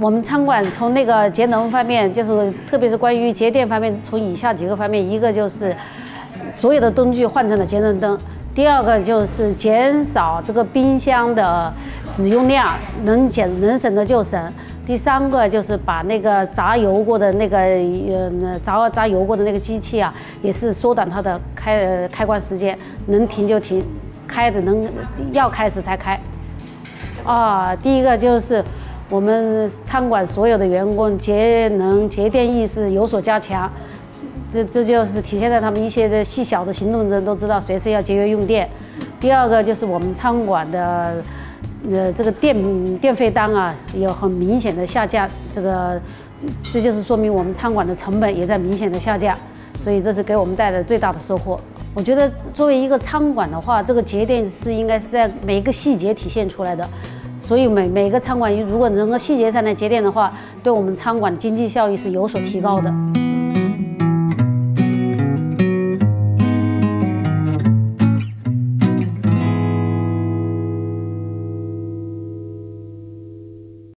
我们餐馆从那个节能方面，就是特别是关于节电方面，从以下几个方面，一个就是所有的灯具换成了节能灯。 第二个就是减少这个冰箱的使用量，能省的就省。第三个就是把那个炸油过的那个炸油过的那个机器啊，也是缩短它的开关时间，能停就停，开的要开时才开。第一个就是我们餐馆所有的员工节能节电意识有所加强。 这就是体现在他们一些的细小的行动中都知道随时要节约用电。第二个就是我们餐馆的这个电费单啊有很明显的下降，这就是说明我们餐馆的成本也在明显的下降，所以这是给我们带来最大的收获。我觉得作为一个餐馆的话，这个节电是应该是在每一个细节体现出来的。 所以每个餐馆如果能够细节上来节电的话，对我们餐馆经济效益是有所提高的。